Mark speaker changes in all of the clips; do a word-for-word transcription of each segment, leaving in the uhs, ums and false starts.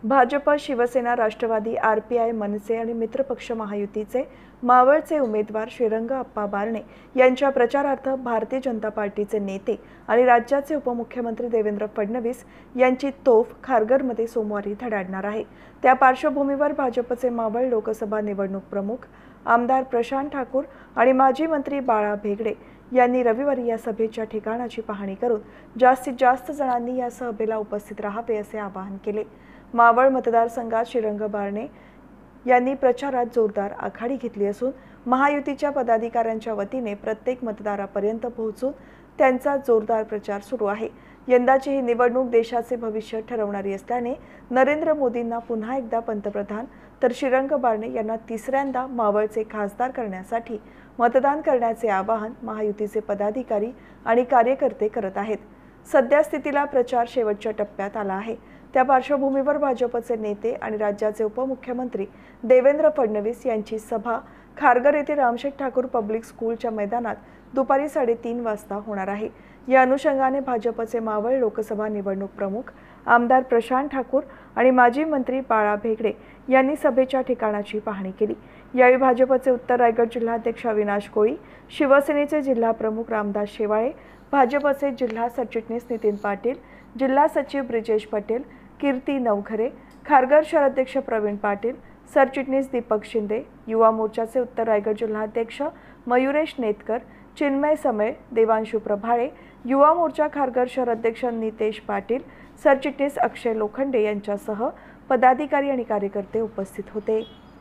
Speaker 1: Bhajap, Shiv Sena, Rashtrawadi, RPI, Manse आणि मित्रपक्ष महायुतीचे मावळचे उमेदवार श्रीरंग अप्पा बारणे यांच्या प्रचारार्थ भारतीय जनता पार्टीचे नेते आणि राज्याचे उपमुख्यमंत्री देवेंद्र फडणवीस यांची तोफ खारघरमध्ये सोमवारी धडाडणार आहे। त्या पार्श्वभूमीवर भाजपचे मावळ लोकसभा निवडणूक प्रमुख आमदार प्रशांत ठाकूर आणि माजी मंत्री बाळा भेगडे यांनी रविवारी या सभेच्या ठिकाणाची पाहणी करून जास्तीत जास्त जणांनी या सभेला उपस्थित राहावे असे आवाहन केले। मावळ मतदारसंघात श्रीरंग बारणे यांनी प्रचारात जोरदार आघाडी घेतली असून महायुतीच्या पदाधिकाऱ्यांच्या वतीने प्रत्येक मतदारापर्यंत पोहोचून त्यांचा जोरदार प्रचार सुरू आहे। यंदाची ही निवडणूक देशाचे भविष्य ठरवणारी असल्याने नरेंद्र मोदींना पुन्हा एकदा पंतप्रधान तर श्रीरंग बारणे यांना तिसऱ्यांदा मावळचे खासदार करण्यासाठी मतदान करण्याचे आवाहन महायुतीचे पदाधिकारी आणि कार्यकर्ते करत आहेत। सध्या स्थितीला प्रचार शेवटच्या टप्प्यात आला आहे। त्या पार्श्वभूमीवर भाजपचे नेते आणि राज्याचे उपमुख्यमंत्री देवेंद्र फडणवीस यांची सभा खारघर येथे रामशेठ ठाकूर पब्लिक स्कूलच्या मैदानात दुपारी साडेतीन वाजता होणार आहे। या अनुषंगाने भाजपचे मावळ लोकसभा निवडणूक प्रमुख आमदार प्रशांत ठाकूर आणि माजी मंत्री बाळा भेगडे यांनी सभेच्या ठिकाणाची पाहणी केली। यावेळी भाजपचे उत्तर रायगड जिल्हाध्यक्ष अविनाश कोळी, शिवसेनेचे जिल्हा प्रमुख रामदास शेवाळे, भाजपचे जिल्हा सरचिटणीस नितीन पाटील, जिल्हा सचिव ब्रिजेश पटेल, कीर्ती नवघरे, खारघर शहराध्यक्ष प्रवीण पाटील, सरचिटणीस दीपक शिंदे, युवा मोर्चाचे उत्तर रायगड जिल्हाध्यक्ष मयुरेश नेतकर, चिन्मय समेळ, देवांशू प्रभाळे, युवा मोर्चा खारघर शहराध्यक्ष नितेश पाटील, सरचिटणीस अक्षय लोखंडे यांच्यासह पदाधिकारी आणि कार्यकर्ते उपस्थित होते।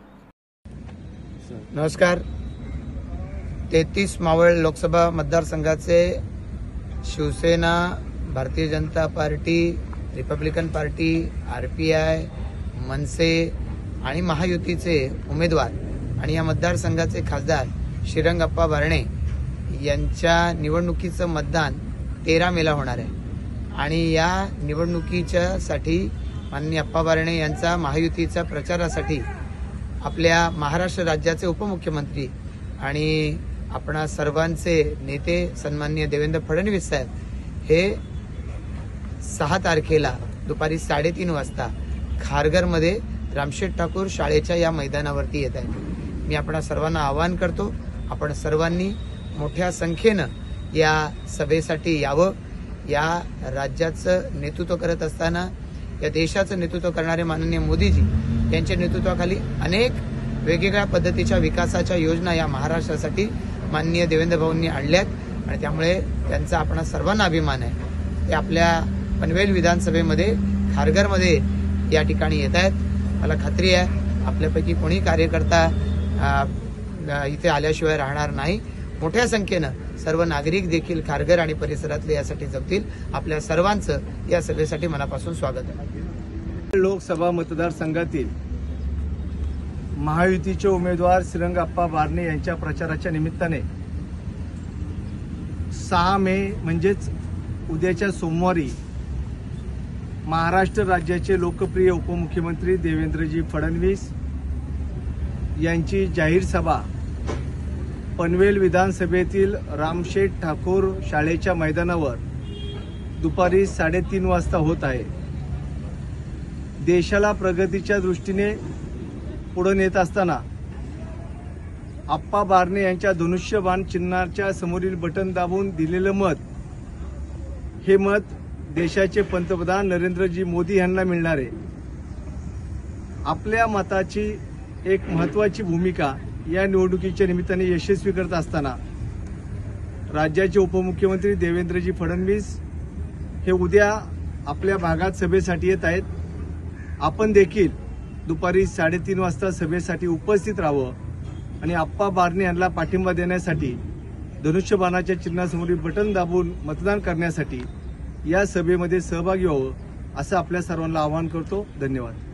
Speaker 2: नमस्कार। तेहतीस मावळ लोकसभा मतदारसंघाचे Shiv Sena, Bharatiya Janata party, Republican party, RPI, Manse आणि महायुतीचे उमेदवार आणि या मतदारसंघाचे खासदार श्रीरंग अप्पा बारणे यांच्या निवडणुकीचं मतदान तेरा मेला होणार आहे आणि या निवडणुकीच्या साठी माननीय अप्पा बारणे यांचा महायुतीच्या प्रचारासाठी आपल्या महाराष्ट्र राज्याचे उपमुख्यमंत्री आणि आपणा सर्वांचे नेते सन्माननीय देवेंद्र फडणवीस साहेब हे सहा तारखेला दुपारी साडेतीन वाजता खारघरमध्ये रामशेठ ठाकूर शाळेच्या या मैदानावरती येत आहे। मी आपणा सर्वांना आवाहन करतो, आपण सर्वांनी मोठ्या संख्येनं या सभेसाठी यावं। या राज्याचं नेतृत्व करत असताना या देशाचं नेतृत्व करणारे माननीय मोदीजी यांच्या नेतृत्वाखाली अनेक वेगवेगळ्या पद्धतीच्या विकासाच्या योजना या महाराष्ट्रासाठी माननीय देवेंद्र भाऊंनी आणल्यात आणि त्यामुळे त्यांचा आपणा सर्वांना अभिमान आहे। ते आपल्या पनवेल विधानसभेमध्ये खारघरमध्ये या ठिकाणी येत आहेत। मला खात्री आहे आपल्यापैकी कोणी कार्यकर्ता इथे आल्याशिवाय राहणार नाही। मोठ्या संख्येनं सर्व नागरिक देखील खारघर आणि परिसरातले यासाठी जमतील। आपल्या सर्वांचं या सभेसाठी मनापासून स्वागत आहे।
Speaker 3: लोकसभा मतदारसंघातील महायुतीचे उमेदवार श्रीरंग अप्पा बारणे यांच्या प्रचाराच्या निमित्ताने सहा मे म्हणजेच उद्याच्या सोमवारी महाराष्ट्र राज्याचे लोकप्रिय उपमुख्यमंत्री देवेंद्रजी फडणवीस यांची जाहीर सभा पनवेल विधानसभेतील रामशेठ ठाकूर शाळेच्या मैदानावर दुपारी साडेतीन वाजता होत आहे। देशाला प्रगतीच्या दृष्टीने पुढे नेत असताना अप्पा बारणे यांच्या धनुष्यबाण चिन्हाच्या समोरील बटन दाबून दिलेलं मत हे मत देशाचे पंतप्रधान नरेंद्रजी मोदी यांना मिळणार आहे। आपल्या मताची एक महत्त्वाची भूमिका या निवडणुकीच्या निमित्ताने यशस्वी करत असताना राज्याचे उपमुख्यमंत्री देवेंद्रजी फडणवीस हे उद्या आपल्या भागात सभेसाठी येत आहेत। आपण देखील दुपारी साडेतीन वाजता सभेसाठी उपस्थित राहावं आणि अप्पा बारणे यांना पाठिंबा देण्यासाठी धनुष्यबाणाच्या चिन्हासमोरील बटन दाबून मतदान करण्यासाठी या सभेमध्ये सहभागी व्हावं असं आपल्या सर्वांना आवाहन करतो। धन्यवाद।